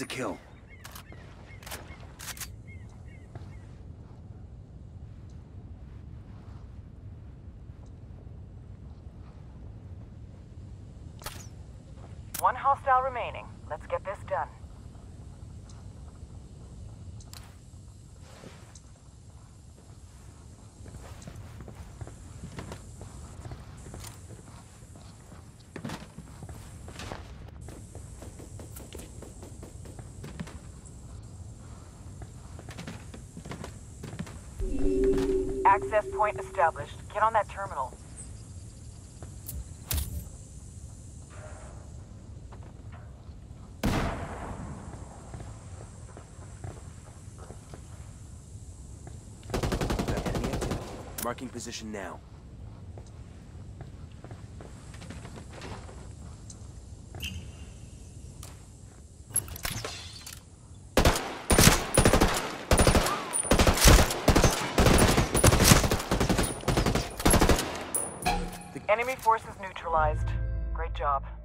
That's a kill. One hostile remaining. Let's get this done. Access point established. Get on that terminal. Got enemy activity. Marking position now. Enemy forces neutralized. Great job.